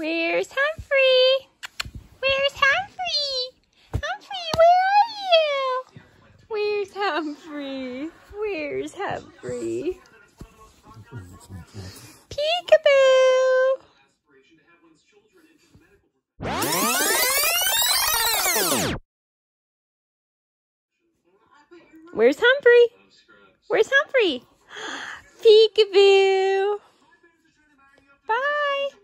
Where's Humphrey? Where's Humphrey? Humphrey, where are you? Where's Humphrey? Where's Humphrey? Peekaboo! Where's Humphrey? Where's Humphrey? Peekaboo! Bye!